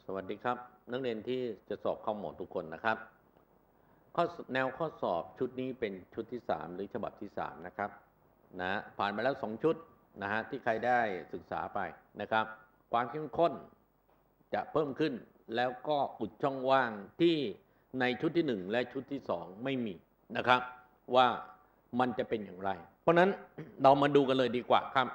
สวัสดีครับนักเรียนที่จะสอบเข้าหมอทุกคนนะครับแนวข้อสอบชุดนี้เป็นชุดที่3หรือฉบับที่3นะครับผ่านมาแล้ว2ชุดที่ใครได้ศึกษาไปนะครับความเข้มข้นจะเพิ่มขึ้นแล้วก็อุดช่องว่างที่ในชุดที่1และชุดที่2ไม่มีนะครับว่ามันจะเป็นอย่างไรเพราะนั้นเรามาดูกันเลยดีกว่าครับ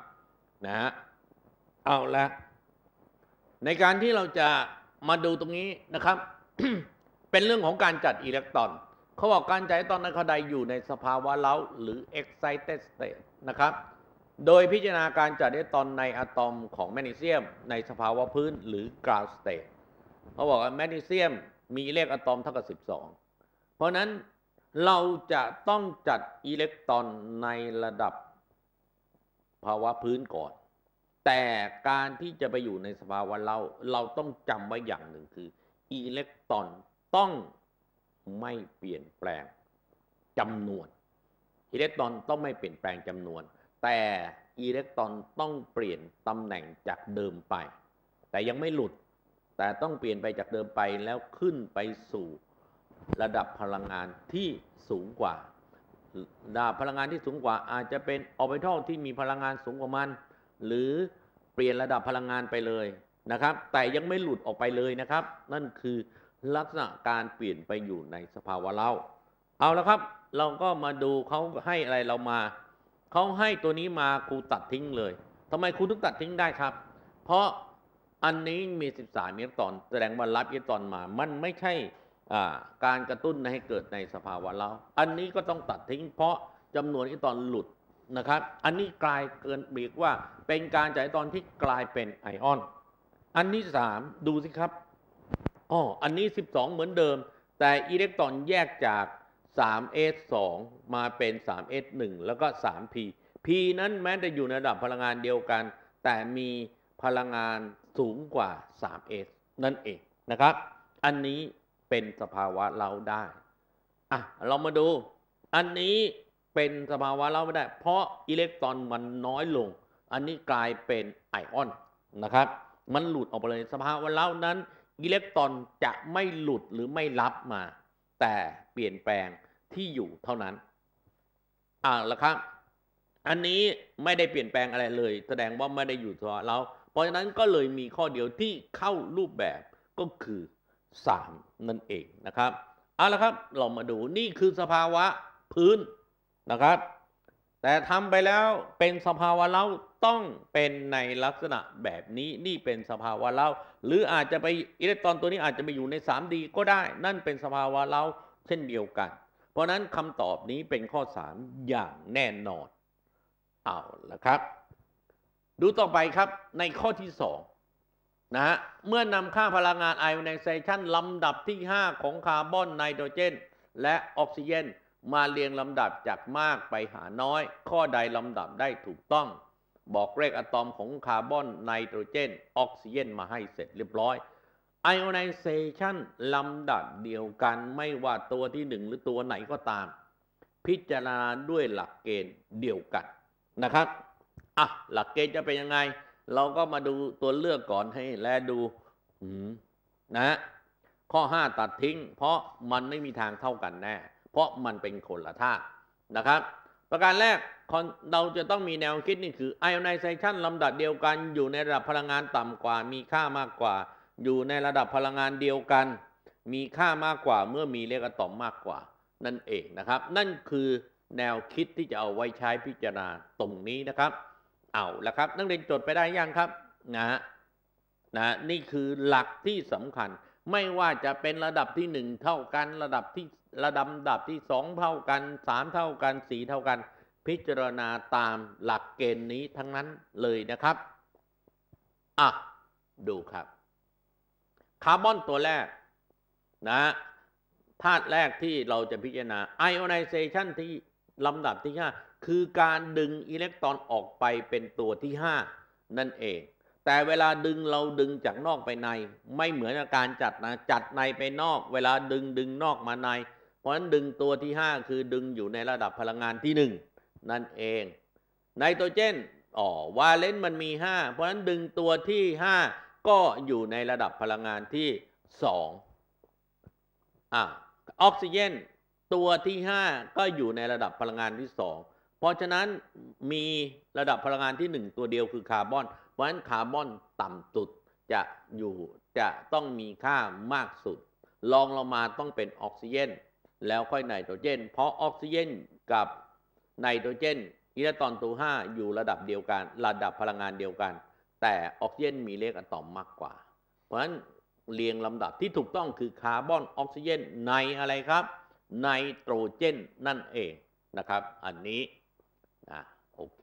เอาละในการที่เราจะมาดูตรงนี้นะครับ เป็นเรื่องของการจัดอิเล็กตรอนเขาบอกการจัดอิเล็กตรอนในขณะใดอยู่ในสภาวะเร้าหรือ excited state นะครับโดยพิจารณาการจัดอิเล็กตรอนในอะตอมของแมกนีเซียมในสภาวะพื้นหรือ ground state เขาบอกว่าแมกนีเซียมมีเลขอะตอมเท่ากับ12เพราะนั้นเราจะต้องจัดอิเล็กตรอนในระดับภาวะพื้นก่อนแต่การที่จะไปอยู่ในสภาวะเราต้องจำไว้อย่างหนึ่งคืออิเล็กตรอนต้องไม่เปลี่ยนแปลงจำนวนอิเล็กตรอนต้องไม่เปลี่ยนแปลงจำนวนแต่อิเล็กตรอนต้องเปลี่ยนตำแหน่งจากเดิมไปแต่ยังไม่หลุดแต่ต้องเปลี่ยนไปจากเดิมไปแล้วขึ้นไปสู่ระดับพลังงานที่สูงกว่าระดับพลังงานที่สูงกว่าอาจจะเป็นออร์บิทัลที่มีพลังงานสูงกว่ามันหรือเปลี่ยนระดับพลังงานไปเลยนะครับแต่ยังไม่หลุดออกไปเลยนะครับนั่นคือลักษณะการเปลี่ยนไปอยู่ในสภาวะเร้าเอาละครับเราก็มาดูเขาให้อะไรเรามาเขาให้ตัวนี้มาครูตัดทิ้งเลยทำไมครูถึงตัดทิ้งได้ครับเพราะอันนี้มี13อิเล็กตรอนแสดงว่ารับอิเล็กตรอนมามันไม่ใช่การกระตุ้นให้เกิดในสภาวะเร้าอันนี้ก็ต้องตัดทิ้งเพราะจำนวนอิเล็กตรอนหลุดนะครับอันนี้กลายเกินบีกว่าเป็นการจ่ายตอนที่กลายเป็นไอออนอันที่3ดูสิครับอันนี้12เหมือนเดิมแต่อิเล็กตรอนแยกจาก 3s2 มาเป็น 3s1 แล้วก็ 3p p นั้นแม้จะอยู่ในระดับพลังงานเดียวกันแต่มีพลังงานสูงกว่า 3s นั่นเองนะครับอันนี้เป็นสภาวะเร้าได้เรามาดูอันนี้เป็นสภาวะเร้าไม่ได้เพราะอิเล็กตรอนมันน้อยลงอันนี้กลายเป็นไอออนนะครับมันหลุดออกไปเลยสภาวะเร้านั้นอิเล็กตรอนจะไม่หลุดหรือไม่รับมาแต่เปลี่ยนแปลงที่อยู่เท่านั้นละครับอันนี้ไม่ได้เปลี่ยนแปลงอะไรเลยแสดงว่าไม่ได้อยู่ตัวเราเพราะฉะนั้นก็เลยมีข้อเดียวที่เข้ารูปแบบก็คือ3นั่นเองนะครับละครับเรามาดูนี่คือสภาวะพื้นนะครับแต่ทำไปแล้วเป็นสภาวะเร้าต้องเป็นในลักษณะแบบนี้นี่เป็นสภาวะเร้าหรืออาจจะไปอิเล็กตรอนตัวนี้อาจจะไปอยู่ใน 3D ก็ได้นั่นเป็นสภาวะเร้าเช่นเดียวกันเพราะนั้นคำตอบนี้เป็นข้อ3อย่างแน่นอนเอาละครับดูต่อไปครับในข้อที่2เมื่อนำค่าพลังงานไอออนไนเซชันลำดับที่5ของคาร์บอนไนโตรเจนและออกซิเจนมาเรียงลำดับจากมากไปหาน้อยข้อใดลำดับได้ถูกต้องบอกเลขอะตอมของคาร์บอนไนโตรเจนออกซิเจนมาให้เสร็จเรียบร้อยไอออนไนเซชันลำดับเดียวกันไม่ว่าตัวที่1หรือตัวไหนก็ตามพิจารณาด้วยหลักเกณฑ์เดียวกันนะครับหลักเกณฑ์จะเป็นยังไงเราก็มาดูตัวเลือกก่อนให้แลดูข้อ5ตัดทิ้งเพราะมันไม่มีทางเท่ากันแน่เพราะมันเป็นคนละธาตุนะครับประการแรกเราจะต้องมีแนวคิดนี่คือไอออนไนเซชันลำดับเดียวกันอยู่ในระดับพลังงานต่ำกว่ามีค่ามากกว่าอยู่ในระดับพลังงานเดียวกันมีค่ามากกว่าเมื่อมีเลขอะตอมมากกว่านั่นเองนะครับนั่นคือแนวคิดที่จะเอาไว้ใช้พิจารณาตรงนี้นะครับเอาละครับนักเรียนจดไปได้ยังครับนี่คือหลักที่สำคัญไม่ว่าจะเป็นระดับที่1เท่ากันระดับที่2เท่ากัน3เท่ากัน4เท่ากันพิจารณาตามหลักเกณฑ์นี้ทั้งนั้นเลยนะครับดูครับคาร์บอนตัวแรกธาตุแรกที่เราจะพิจารณาไอออนไนเซชันที่ลำดับที่5คือการดึงอิเล็กตรอนออกไปเป็นตัวที่5นั่นเองแต่เวลาดึงเราดึงจากนอกไปในไม่เหมือนกับการจัดในไปนอกเวลาดึงนอกมาในเพราะฉะนั้นดึงตัวที่5คือดึงอยู่ในระดับพลังงานที่1นั่นเองไนโตรเจนวาเลนซ์มันมี5เพราะฉะนั้นดึงตัวที่ก็อยู่ในระดับพลังงานที่2ออกซิเจนตัวที่5ก็อยู่ในระดับพลังงานที่2เพราะฉะนั้นมีระดับพลังงานที่1ตัวเดียวคือคาร์บอนเพราะฉะนั้นคาร์บอนต่ำสุดจะต้องมีค่ามากสุดรองลงมาต้องเป็นออกซิเจนแล้วค่อยไนโตรเจนเพราะออกซิเจนกับไนโตรเจนอิเล็กตรอนตัว5อยู่ระดับเดียวกันระดับพลังงานเดียวกันแต่ออกซิเจนมีเลขอะตอมมากกว่าเพราะฉะนั้นเรียงลำดับที่ถูกต้องคือคาร์บอนออกซิเจนในอะไรครับไนโตรเจนนั่นเองนะครับอันนี้โอเค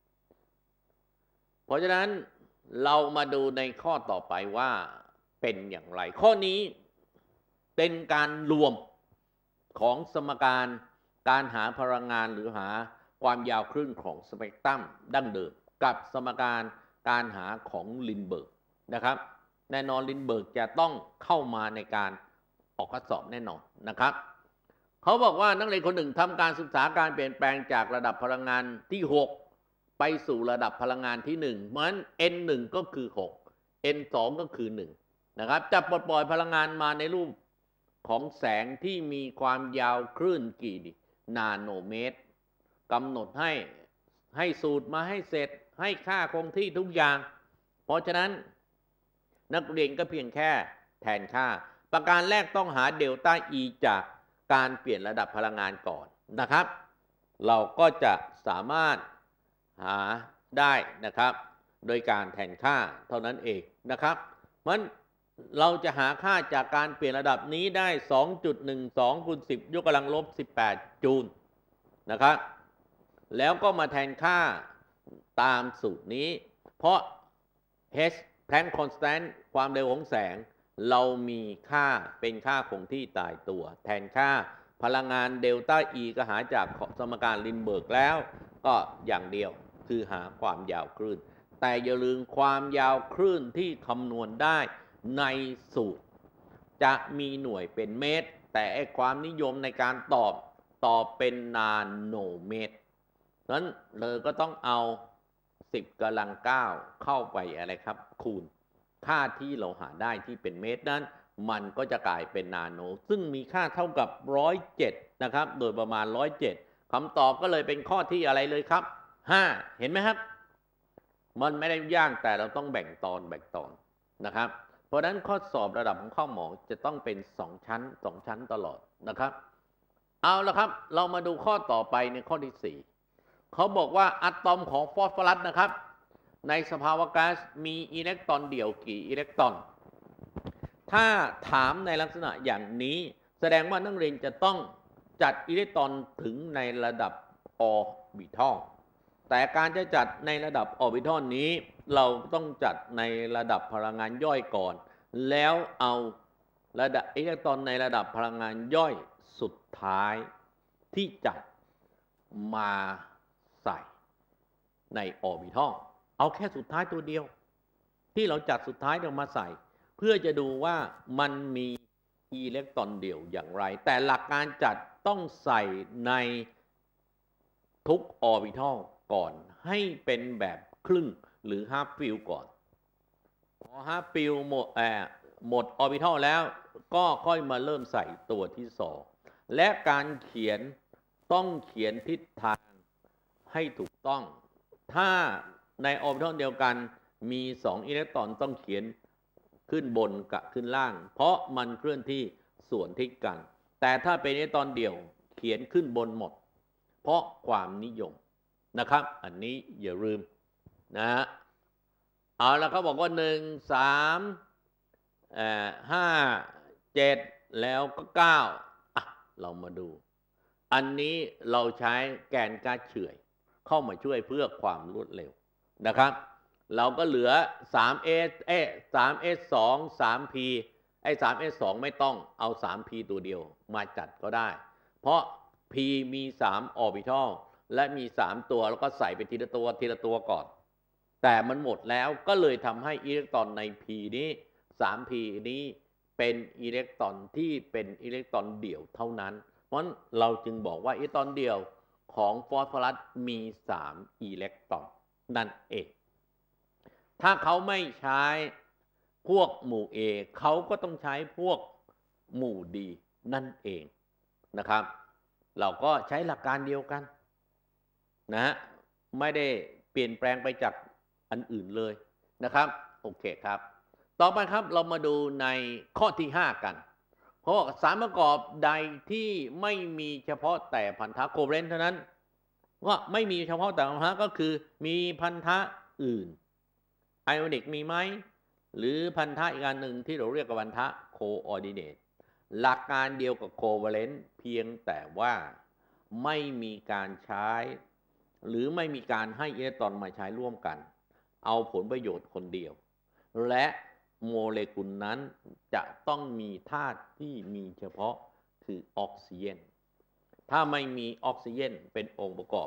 เพราะฉะนั้นเรามาดูในข้อต่อไปว่าเป็นอย่างไรข้อนี้เป็นการรวมของสมการหาพลังงานหรือหาความยาวคลื่นของสเปกตรัมดั้งเดิมกับสมการหาของลินเบิร์กนะครับแน่นอนลินเบิร์กจะต้องเข้ามาในการออกข้อสอบแน่นอนนะครับเขาบอกว่านักเรียนคนหนึ่งทำการศึกษาการเปลี่ยนแปลงจากระดับพลังงานที่6ไปสู่ระดับพลังงานที่1เหมือน N1 ก็คือ6 N2 ก็คือ1นะครับจะปลดปล่อยพลังงานมาในรูปของแสงที่มีความยาวคลื่นกี่นาโนเมตรกำหนดให้สูตรมาให้เสร็จให้ค่าคงที่ทุกอย่างเพราะฉะนั้นนักเรียนก็เพียงแค่แทนค่าประการแรกต้องหาเดลต้า E จากการเปลี่ยนระดับพลังงานก่อนนะครับเราก็จะสามารถหาได้นะครับโดยการแทนค่าเท่านั้นเองนะครับมันเราจะหาค่าจากการเปลี่ยนระดับนี้ได้ 2.12 คูณ 10 ยกกำลังลบ 18 จูลนะครับแล้วก็มาแทนค่าตามสูตรนี้เพราะ h Planck constant ความเร็วของแสงเรามีค่าเป็นค่าคงที่ตายตัวแทนค่าพลังงานเดลต้า E ก็หาจากสมการลินเบิร์กแล้วก็อย่างเดียวคือหาความยาวคลื่นแต่อย่าลืมความยาวคลื่นที่คำนวณได้ในสูตรจะมีหน่วยเป็นเมตรแต่ความนิยมในการตอบเป็นนาโนเมตรนั้นเลยก็ต้องเอา10 กำลัง 9เข้าไปอะไรครับคูณค่าที่เราหาได้ที่เป็นเมตรนั้นมันก็จะกลายเป็นนาโนซึ่งมีค่าเท่ากับ107นะครับโดยประมาณ107คำตอบก็เลยเป็นข้อที่อะไรเลยครับ5เห็นไหมครับมันไม่ได้ยากแต่เราต้องแบ่งตอนนะครับเพราะฉะนั้นข้อสอบระดับของข้อหมอจะต้องเป็น2 ชั้นตลอดนะครับเอาละครับเรามาดูข้อต่อไปในข้อที่4เขาบอกว่าอะตอมของฟอสฟอรัสนะครับในสภาวะก๊าซมีอิเล็กตรอนเดี่ยวกี่อิเล็กตรอนถ้าถามในลักษณะอย่างนี้แสดงว่านักเรียนจะต้องจัดอิเล็กตรอนถึงในระดับออร์บิทัลแต่การจะจัดในระดับออร์บิทัลนี้เราต้องจัดในระดับพลังงานย่อยก่อนแล้วเอาระดับอิเล็กตรอนในระดับพลังงานย่อยสุดท้ายที่จัดมาใส่ในออร์บิทัลเอาแค่สุดท้ายตัวเดียวที่เราจัดสุดท้ายเรามาใส่เพื่อจะดูว่ามันมีอิเล็กตรอนเดี่ยวอย่างไรแต่หลักการจัดต้องใส่ในทุกออร์บิทัลก่อนให้เป็นแบบครึ่งหรือฮาล์ฟฟิลก่อนพอฮาล์ฟฟิลหมดออร์บิทัลแล้วก็ค่อยมาเริ่มใส่ตัวที่2และการเขียนต้องเขียนทิศทางให้ถูกต้องถ้าในออร์บิทัลเดียวกันมี2อิเล็กตรอนต้องเขียนขึ้นบนกับขึ้นล่างเพราะมันเคลื่อนที่ส่วนทิศกันแต่ถ้าเป็นอิเล็กตรอนเดี่ยวเขียนขึ้นบนหมดเพราะความนิยมนะครับอันนี้อย่าลืมนะฮะเอาแล้วเขาบอกว่า1 3 5 7แล้วก็9เรามาดูอันนี้เราใช้แกนก๊าซเฉื่อยเข้ามาช่วยเพื่อความรวดเร็วนะครับเราก็เหลือ 3s 2 3p 3s 2ไม่ต้องเอา 3p ตัวเดียวมาจัดก็ได้เพราะ p มี3ออร์บิทัลและมี3ตัวแล้วก็ใส่ไปทีละตัวก่อนแต่มันหมดแล้วก็เลยทำให้อิเล็กตรอนใน p นี้ 3p นี้เป็นอิเล็กตรอนที่เป็นอิเล็กตรอนเดี่ยวเท่านั้นเพราะฉะนั้นเราจึงบอกว่าอิเล็กตรอนเดี่ยวของฟอสฟอรัสมี3อิเล็กตรอนนั่นเองถ้าเขาไม่ใช้พวกหมู่ A เขาก็ต้องใช้พวกหมู่ D นั่นเองนะครับเราก็ใช้หลักการเดียวกันนะไม่ได้เปลี่ยนแปลงไปจากอันอื่นเลยนะครับโอเคครับต่อไปครับเรามาดูในข้อที่5กันเพราะสารประกอบใดที่ไม่มีเฉพาะแต่พันธะโคเวเลนต์เท่านั้นว่าไม่มีเฉพาะแต่พันธะก็คือมีพันธะอื่นไอออนิกมีไหมหรือพันธะอีกอันหนึ่งที่เราเรียกว่าพันธะโคออร์ดิเนตหลักการเดียวกับโคเวเลนต์เพียงแต่ว่าไม่มีการใช้หรือไม่มีการให้อิเล็กตรอนมาใช้ร่วมกันเอาผลประโยชน์คนเดียวและโมเลกุลนั้นจะต้องมีธาตุที่มีเฉพาะคือออกซิเจนถ้าไม่มีออกซิเจนเป็นองค์ประกอบ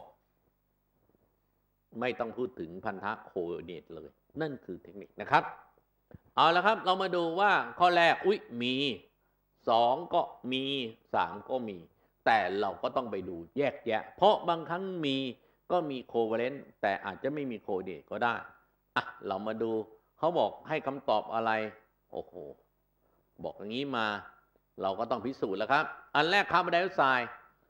ไม่ต้องพูดถึงพันธะโคออร์ดิเนตเลยนั่นคือเทคนิคนะครับเอาละครับเรามาดูว่าข้อแรกมี2ก็มี3ก็มีแต่เราก็ต้องไปดูแยกแยะเพราะบางครั้งมีก็มีโคเวเลนต์แต่อาจจะไม่มีโคเดตก็ได้เรามาดูเขาบอกให้คำตอบอะไรโอ้โหบอกอย่างนี้มาเราก็ต้องพิสูจน์แล้วครับอันแรกคาร์บอนไดออกไซด์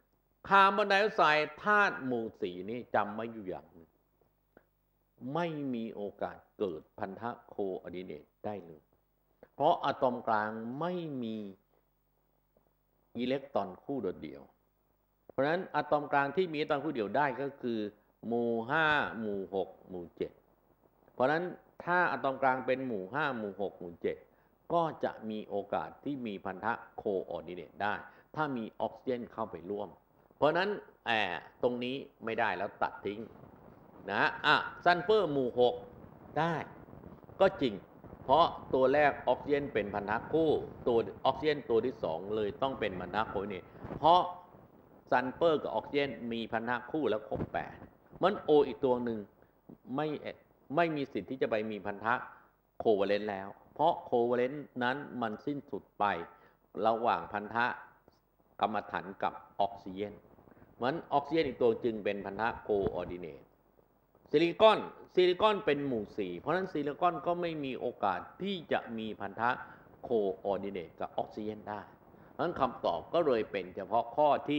ธาตุหมู่4นี่จำไว้อยู่อย่างนึงไม่มีโอกาสเกิดพันธะโคออร์ดิเนตได้เลยเพราะอะตอมกลางไม่มีอิเล็กตรอนคู่โดดเดี่ยวเพราะฉะนั้นอะตอมกลางที่มีอิเล็กตรอนคู่เดี่ยวได้ก็คือหมู่5หมู่6หมู่7เพราะฉะนั้นถ้าอะตอมกลางเป็นหมู่5หมู่6หมู่7ก็จะมีโอกาสที่มีพันธะโคออร์ดิเนตได้ถ้ามีออกซิเจนเข้าไปร่วมเพราะฉะนั้นตรงนี้ไม่ได้แล้วตัดทิ้งนะซัลเฟอร์หมู่6ได้ก็จริงเพราะตัวแรกออกซิเจนเป็นพันธะคู่ตัวออกซิเจนตัวที่2เลยต้องเป็นพันธะโคออร์ดิเนตเพราะซัลเฟอร์กับออกซิเจนมีพันธะคู่แล้วครบ8มันโออีกตัวหนึ่งไม่มีสิทธิ์ที่จะไปมีพันธะโคเวเลนต์แล้วเพราะโคเวเลนต์นั้นมันสิ้นสุดไประหว่างพันธะกรรมฐานกับออกซิเจนมันออกซิเจนอีกตัวจึงเป็นพันธะโคออร์ดิเนตซิลิคอนเป็นหมู่4เพราะฉะนั้นซิลิคอนก็ไม่มีโอกาสที่จะมีพันธะโคออร์ดิเนตกับออกซิเจนได้เพราะฉะนั้นคำตอบก็เลยเป็นเฉพาะข้อที่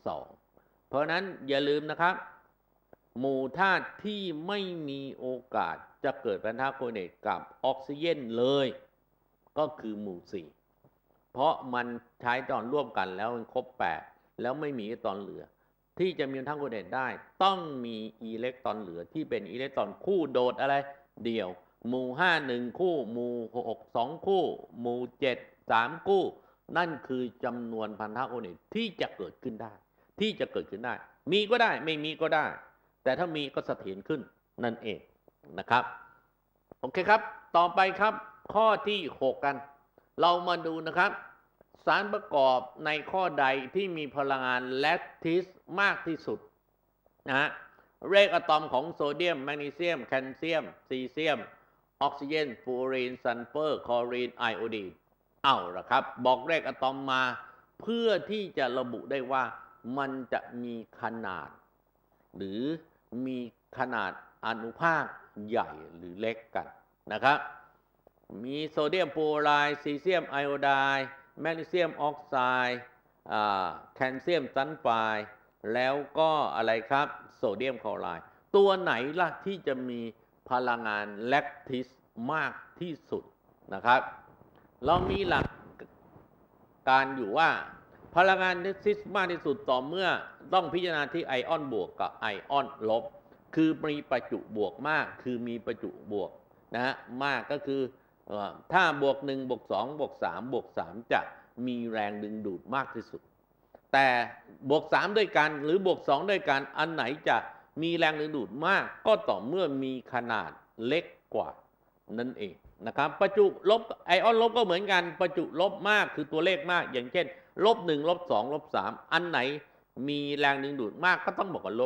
2เพราะฉะนั้นอย่าลืมนะครับหมู่ธาตุที่ไม่มีโอกาสจะเกิดพันธะโคออร์ดิเนตกับออกซิเจนเลยก็คือหมู่4เพราะมันใช้ตอนร่วมกันแล้วมันครบ8แล้วไม่มีตอนเหลือที่จะมีพันธะโคออร์ดิเนตได้ต้องมีอิเล็กตรอนเหลือที่เป็นอิเล็กตรอนคู่โดดอะไรเดี่ยวหมู่5 1คู่หมู่6 2คู่หมู่7 3คู่นั่นคือจำนวนพันธะโคออร์ดิเนตที่จะเกิดขึ้นได้มีก็ได้ไม่มีก็ได้แต่ถ้ามีก็เสถียรขึ้นนั่นเองนะครับโอเคครับต่อไปครับข้อที่6กันเรามาดูนะครับสารประกอบในข้อใดที่มีพลังงานแลคทิสมากที่สุดนะเลขอะตอมของโซเดียมแมกนีเซียมแคลเซียมซีเซียมออกซิเจนฟลูออรีนซัลเฟอร์คลอรีนไอโอดีนเอาละครับบอกเลขอะตอมมาเพื่อที่จะระบุได้ว่ามันจะมีขนาดหรือมีขนาดอนุภาคใหญ่หรือเล็กกันนะครับมีโซเดียมฟลูออไรด์ซีเซียมไอโอไดด์แมกนีเซียมออกไซด์แคลเซียมซัลไฟด์แล้วก็อะไรครับโซเดียมคลอไรด์ตัวไหนล่ะที่จะมีพลังงานแลคทิสมากที่สุดนะครับเรามีหลักการอยู่ว่าพลังงานแลคทิสมากที่สุดต่อเมื่อต้องพิจารณาที่ไอออนบวกกับไอออนลบคือมีประจุบวกมากคือมีประจุบวกนะมากก็คือถ้าบวก1บวก2บวก3บวก3จะมีแรงดึงดูดมากที่สุดแต่บวก3ด้วยกันหรือบวก2ด้วยกันอันไหนจะมีแรงดึงดูดมากก็ต่อเมื่อมีขนาดเล็กกว่านั่นเองนะครับประจุลบไอออนลบก็เหมือนกันประจุลบมากคือตัวเลขมากอย่างเช่น-1 -2 -3อันไหนมีแรงดึงดูดมากก็ต้องบอกว่า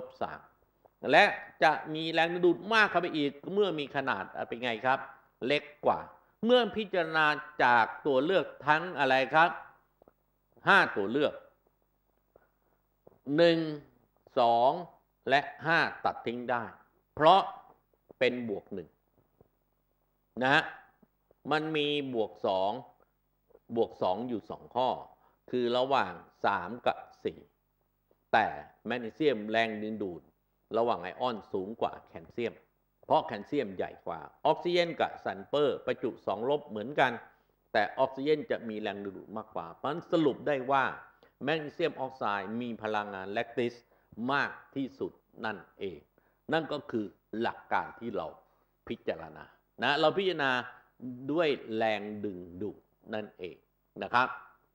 -3และจะมีแรงดึงดูดมากเข้าไปอีกเมื่อมีขนาดเป็นไงครับเล็กกว่าเมื่อพิจารณาจากตัวเลือกทั้งอะไรครับ5ตัวเลือก1 2และ5ตัดทิ้งได้เพราะเป็นบวก1นะฮะมันมีบวก 2อยู่2ข้อคือระหว่าง3กับ4แต่แมกนีเซียมแรงดึงดูดระหว่างไอออนสูงกว่าแคลเซียมเพราะแคลเซียมใหญ่กว่าออกซิเจนกับซัลเฟอร์ประจุ2 ลบเหมือนกันแต่ออกซิเจนจะมีแรงดึงดูดมากกว่าเพราะฉะนั้นสรุปได้ว่าแมกนีเซียมออกไซด์มีพลังงานแลคติสมากที่สุดนั่นเองนั่นก็คือหลักการที่เราพิจารณานะเราพิจารณาด้วยแรงดึงดูดนั่นเองนะครับ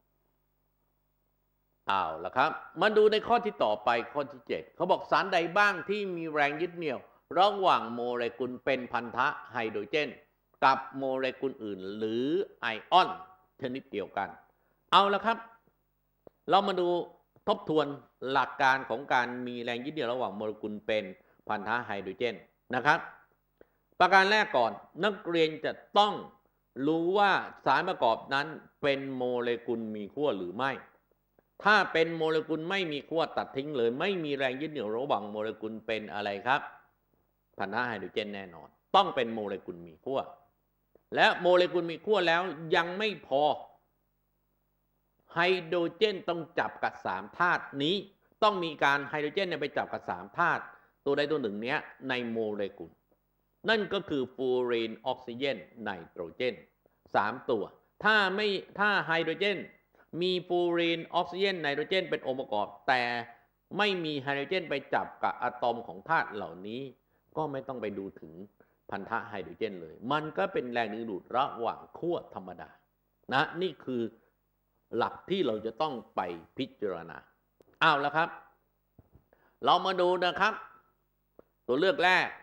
เอาละครับมาดูในข้อที่ต่อไปข้อที่7เขาบอกสารใดบ้างที่มีแรงยึดเหนี่ยวระหว่างโมเลกุลเป็นพันธะไฮโดรเจนกับโมเลกุลอื่นหรือไอออนชนิดเดียวกันเอาละครับเรามาดูทบทวนหลักการของการมีแรงยึดเหนี่ยวระหว่างโมเลกุลเป็นพันธะไฮโดรเจนนะครับประการแรกก่อนนักเรียนจะต้องรู้ว่าสารประกอบนั้นเป็นโมเลกุลมีขั้วหรือไม่ถ้าเป็นโมเลกุลไม่มีขั้วตัดทิ้งเลยไม่มีแรงยึดเหนี่ยวระหว่างโมเลกุลเป็นอะไรครับพันธะไฮโดรเจนแน่นอนต้องเป็นโมเลกุลมีขั้วและโมเลกุลมีขั้วแล้วยังไม่พอไฮโดรเจนต้องจับกับ3ธาตุนี้ต้องมีการไฮโดรเจนไปจับกับ3ธาตุตัวใดตัวหนึ่งเนี้ยในโมเลกุลนั่นก็คือฟลูออรีนออกซิเจนไนโตรเจน3ตัวถ้าไฮโดรเจนมีฟลูออรีนออกซิเจนไนโตรเจนเป็นองค์ประกอบแต่ไม่มีไฮโดรเจนไปจับกับอะตอมของธาตุเหล่านี้ก็ไม่ต้องไปดูถึงพันธะไฮโดรเจนเลยมันก็เป็นแรงดึงดูดระหว่างขั้วธรรมดานะนี่คือหลักที่เราจะต้องไปพิจารณาเอาแล้วครับเรามาดูนะครับตัวเลือกแรก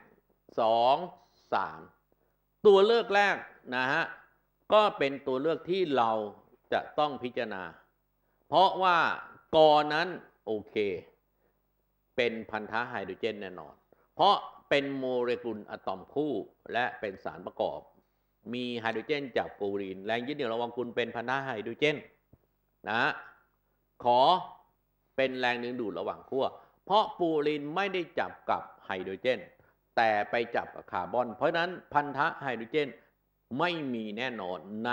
2 3ตัวเลือกแรกนะฮะก็เป็นตัวเลือกที่เราจะต้องพิจารณาเพราะว่ากอนั้นโอเคเป็นพันธะไฮโดรเจนแน่นอนเพราะเป็นโมเลกุลอะตอมคู่และเป็นสารประกอบมีไฮโดรเจนจากฟลูออรีนแรงยึดเหนี่ยวระหว่างกุลเป็นพันธะไฮโดรเจนนะขอเป็นแรงดึงดูดระหว่างขั้วเพราะฟลูออรีนไม่ได้จับกับไฮโดรเจนแต่ไปจับกับคาร์บอนเพราะนั้นพันธะไฮโดรเจนไม่มีแน่นอนใน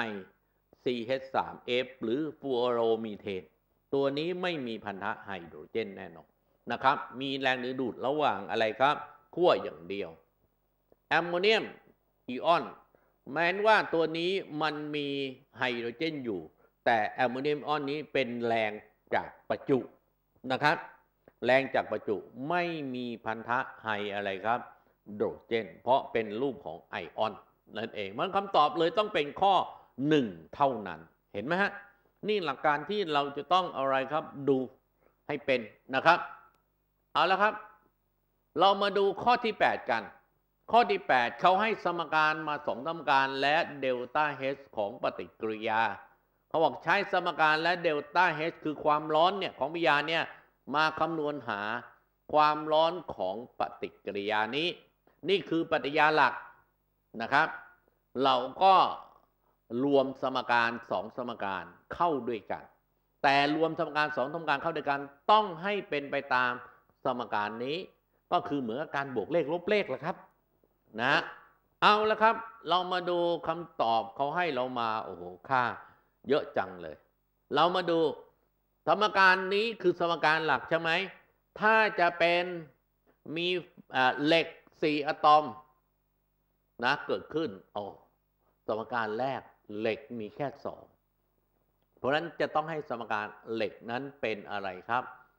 CH3F หรือฟลูออโรมีเทนตัวนี้ไม่มีพันธะไฮโดรเจนแน่นอนนะครับมีแรงดึงดูดระหว่างอะไรครับขั้วอย่างเดียวแอมโมเนียมอิออนแม้ว่าตัวนี้มันมีไฮโดรเจนอยู่แต่แอมโมเนียมอิออนนี้เป็นแรงจากประจุนะครับแรงจากประจุไม่มีพันธะไฮอะไรครับโดรเจนเพราะเป็นรูปของไอออนนั่นเองมันคำตอบเลยต้องเป็นข้อ1เท่านั้นเห็นไหมฮะนี่หลักการที่เราจะต้องอะไรครับดูให้เป็นนะครับเอาละครับเรามาดูข้อที่8กันข้อที่8เขาให้สมการมา2สมการและเดลต้าเฮชของปฏิกิริยาเขาบอกใช้สมการและเดลต้าเฮชคือความร้อนเนี่ยของวิทยาเนี่ยมาคำนวณหาความร้อนของปฏิกิริยานี้นี่คือปฏิกิริยาหลักนะครับเราก็รวมสมการ2สมการเข้าด้วยกันแต่รวมสมการ2สมการเข้าด้วยกันต้องให้เป็นไปตามสมการนี้ก็คือเหมือนการบวกเลขลบเลขแหละครับนะเอาละครับเรามาดูคำตอบเขาให้เรามาโอ้โหค่าเยอะจังเลยเรามาดูสมการนี้คือสมการหลักใช่ไหมถ้าจะเป็นมีเหล็ก4อะตอมนะเกิดขึ้นสมการแรกเหล็กมีแค่2เพราะฉะนั้นจะต้องให้สมการเหล็กนั้นเป็นอะไรครับ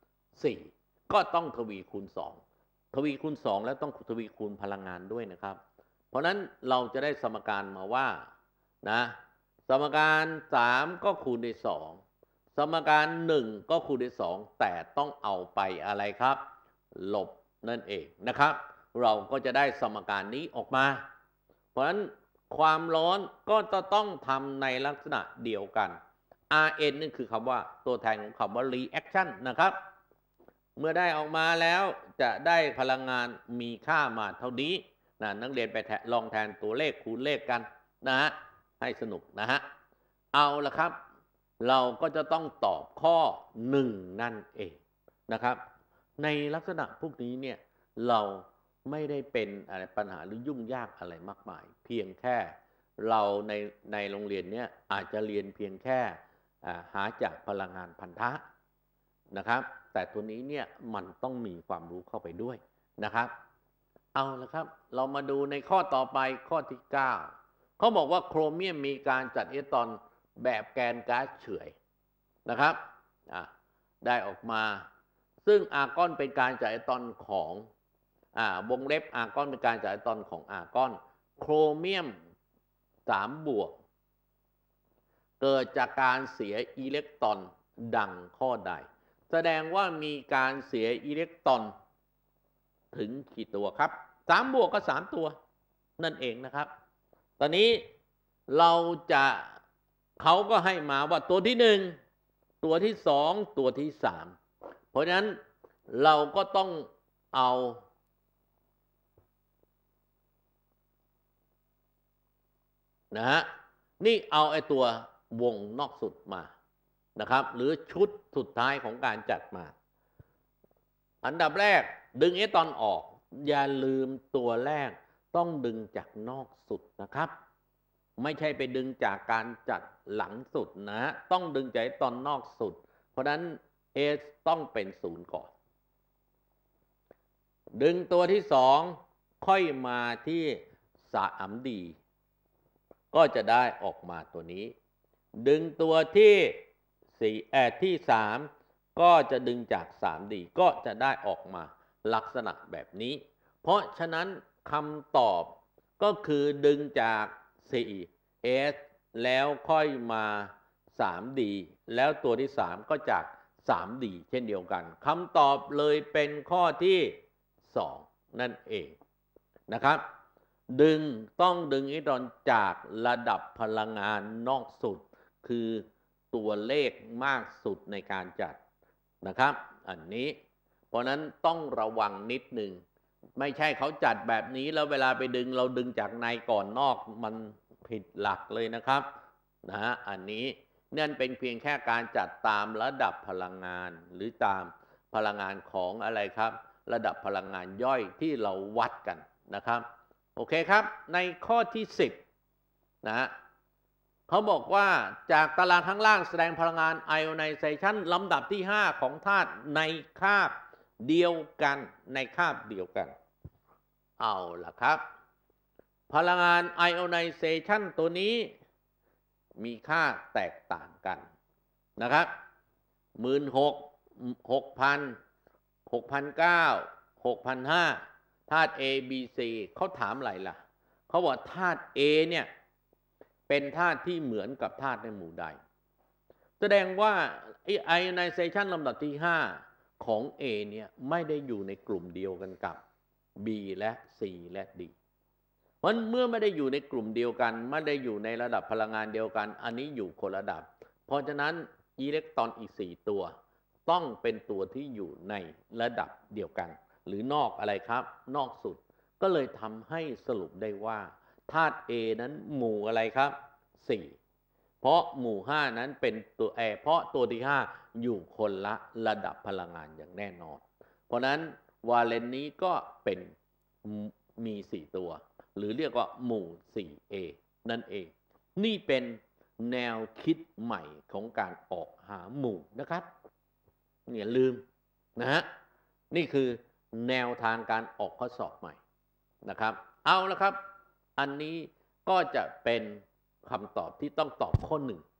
4ก็ต้องทวีคูณ2ทวีคูณ2แล้วต้องทวีคูณพลังงานด้วยนะครับเพราะฉะนั้นเราจะได้สมการมาว่านะสมการ3ก็คูณด้วย2สมการ1ก็คูณด้วย2แต่ต้องเอาไปอะไรครับลบนั่นเองนะครับเราก็จะได้สมการนี้ออกมาเพราะฉะนั้นความร้อนก็จะต้องทำในลักษณะเดียวกัน Rn นั่นคือคำว่าตัวแทนของคำว่า reaction นะครับเมื่อได้ออกมาแล้วจะได้พลังงานมีค่ามาเท่านี้นะนักเรียนไปลองแทนตัวเลขคูณเลขกันนะฮะให้สนุกนะฮะเอาละครับเราก็จะต้องตอบข้อ1นั่นเองนะครับในลักษณะพวกนี้เนี่ยเราไม่ได้เป็นอะไรปัญหาหรือยุ่งยากอะไรมากมายเพียงแค่เราในโรงเรียนเนี้ยอาจจะเรียนเพียงแค่หาจากพลังงานพันธะนะครับแต่ตัวนี้เนี่ยมันต้องมีความรู้เข้าไปด้วยนะครับเอาละครับเรามาดูในข้อต่อไปข้อที่9เขาบอกว่าโครเมียมมีการจัดอิเล็กตรอนแบบแกนก๊าซเฉื่อยนะครับได้ออกมาซึ่งอาร์กอนเป็นการจัดอิเล็กตรอนของวงเล็บอาร์กอนเป็นการจัดอิเล็กตรอนของอาร์กอนโครเมียม3 บวกเกิดจากการเสียอิเล็กตรอนดังข้อใดแสดงว่ามีการเสียอิเล็กตรอนถึงกี่ตัวครับ3 บวกก็3 ตัวนั่นเองนะครับตอนนี้เขาก็ให้มาว่าตัวที่1ตัวที่2ตัวที่3เพราะฉะนั้นเราก็ต้องเอานะฮะนี่เอาไอ้ตัววงนอกสุดมานะครับหรือชุดสุดท้ายของการจัดมาอันดับแรกดึงอิเล็กตรอนออกอย่าลืมตัวแรกต้องดึงจากนอกสุดนะครับไม่ใช่ไปดึงจากการจัดหลังสุดนะต้องดึงจากอิเล็กตรอนนอกสุดเพราะฉะนั้น A ต้องเป็น0ก่อนดึงตัวที่2ค่อยมาที่3Dก็จะได้ออกมาตัวนี้ดึงตัวที่3ก็จะดึงจาก 3D ก็จะได้ออกมาลักษณะแบบนี้เพราะฉะนั้นคำตอบก็คือดึงจาก 4S แล้วค่อยมา 3D แล้วตัวที่3ก็จาก 3D เช่นเดียวกันคำตอบเลยเป็นข้อที่2นั่นเองนะครับต้องดึงอิเล็กตรอนจากระดับพลังงานนอกสุดคือตัวเลขมากสุดในการจัดนะครับอันนี้เพราะนั้นต้องระวังนิดหนึ่งไม่ใช่เขาจัดแบบนี้แล้วเวลาไปดึงเราดึงจากในก่อนนอกมันผิดหลักเลยนะครับอันนี้นั่นเป็นเพียงแค่การจัดตามระดับพลังงานหรือตามพลังงานของอะไรครับระดับพลังงานย่อยที่เราวัดกันนะครับโอเคครับในข้อที่10นะเขาบอกว่าจากตารางข้างล่างแสดงพลังงาน ionization ลำดับที่5ของธาตุในคาบเดียวกันเอาล่ะครับพลังงาน ionization ตัวนี้มีค่าแตกต่างกันนะครับ16,000 6,000 6,900 6,500ธาตุ A B C เขาถามอะไรล่ะเขาบอกธาตุ A เนี่ยเป็นธาตุที่เหมือนกับธาตุในหมู่ใดแสดงว่า ionization ลำดับที่5ของ A เนี่ยไม่ได้อยู่ในกลุ่มเดียวกันกับ B และ C และ D เพราะเมื่อไม่ได้อยู่ในกลุ่มเดียวกันไม่ได้อยู่ในระดับพลังงานเดียวกันอันนี้อยู่คนละระดับเพราะฉะนั้นอิเล็กตรอนอีก4ตัวต้องเป็นตัวที่อยู่ในระดับเดียวกันหรือนอกอะไรครับนอกสุดก็เลยทำให้สรุปได้ว่าธาตุ A นั้นหมู่อะไรครับ4เพราะหมู่5นั้นเป็นตัวเพราะตัวที่5อยู่คนละระดับพลังงานอย่างแน่นอนเพราะนั้นวาเลนนี้ก็เป็นมี4ตัวหรือเรียกว่าหมู่ 4A นั่นเองนี่เป็นแนวคิดใหม่ของการออกหาหมู่นะครับอย่าลืมนะฮะนี่คือแนวทางการออกข้อสอบใหม่นะครับเอาละครับอันนี้ก็จะเป็นคำตอบที่ต้องตอบข้อ1